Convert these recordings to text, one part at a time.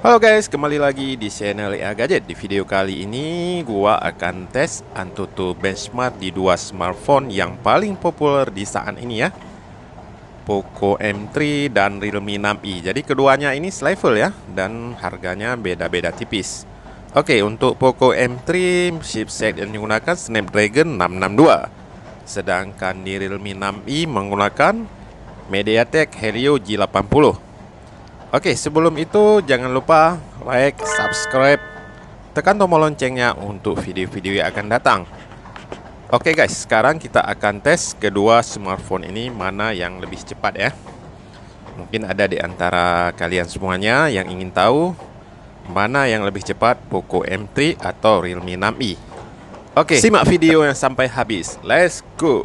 Halo guys, kembali lagi di channel EA Gadget. Di video kali ini gua akan tes Antutu benchmark di dua smartphone yang paling populer di saat ini ya, Poco M3 dan Realme 6i. Jadi keduanya ini selevel ya, dan harganya beda-beda tipis. Oke, untuk Poco M3 chipset yang digunakan Snapdragon 662, sedangkan di Realme 6i menggunakan MediaTek Helio G80. Oke, sebelum itu jangan lupa like, subscribe, tekan tombol loncengnya untuk video-video yang akan datang. Oke guys, sekarang kita akan tes kedua smartphone ini mana yang lebih cepat ya. Mungkin ada di antara kalian semuanya yang ingin tahu mana yang lebih cepat, Poco M3 atau Realme 6i. Oke, simak video yang sampai habis. Let's go.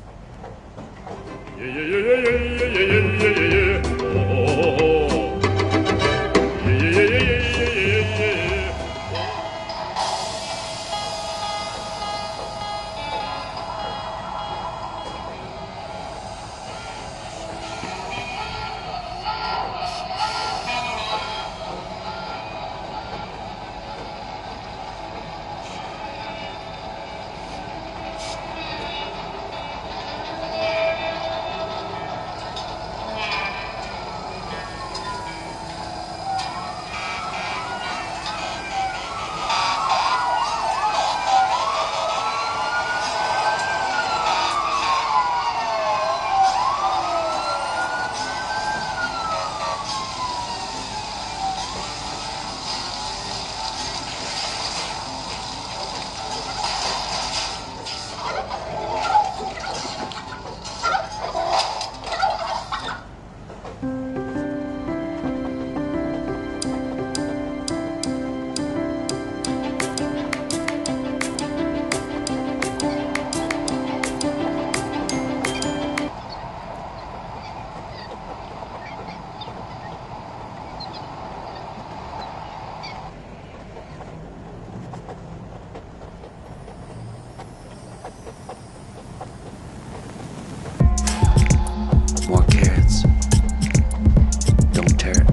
More carrots. Don't tear it.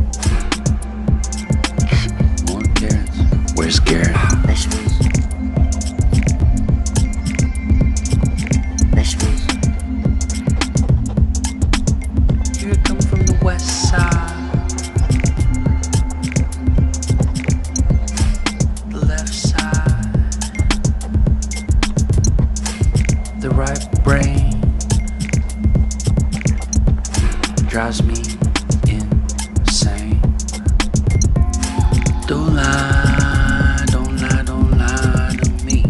More carrots. Where's Garrett? Vegetables. Vegetables. Here it come from the west side. The left side. The right brain drives me insane. Don't lie, don't lie, don't lie to me.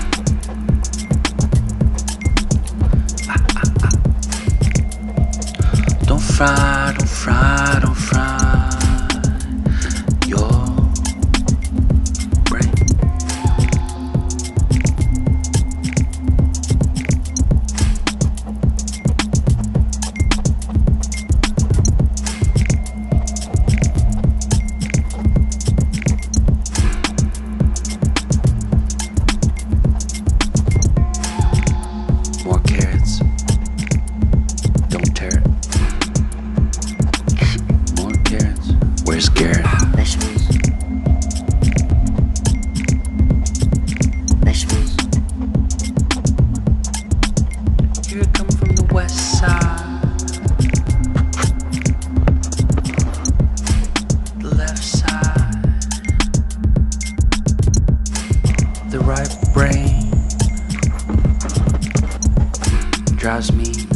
Don't fry, don't fry, don't fry your brain. More carrots. Don't tear it. More carrots. Where's Garrett? Vegetables. Vegetables. Here it come from the west side. The left side. The right brain drives me